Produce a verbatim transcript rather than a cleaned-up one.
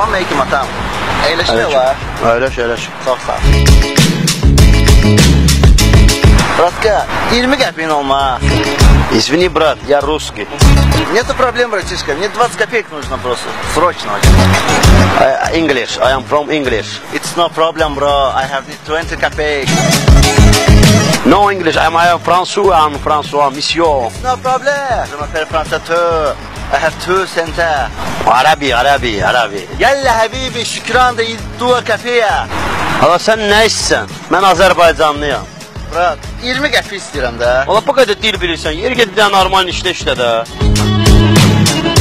Salam aleyküm atam. Əyləşmirlər. Əyləş, əyləş. Çox sağ ol. Братка, iyirmi qəpiyin olma. Извини, брат, я русский. Нету проблем, братишка. Мне двадцать копеек нужно просто. Срочно. Uh, English, I am from English. It's no problem, bro. I have twenty копеек. No English, I am, I am François, I am François, monsieur. It's no problem. Je m'appelle François two. I have two cents. Arabi, Arabi, Arabi. Yalla habibi, şükran da dua kafeye. Hala sen ne işsən? Mən Azərbaycanlıyam. Brat, iyirmi qəpik istəyirəm də. Ola bu qədər dil bilirsən, yer gedib də normal işlə işlə də.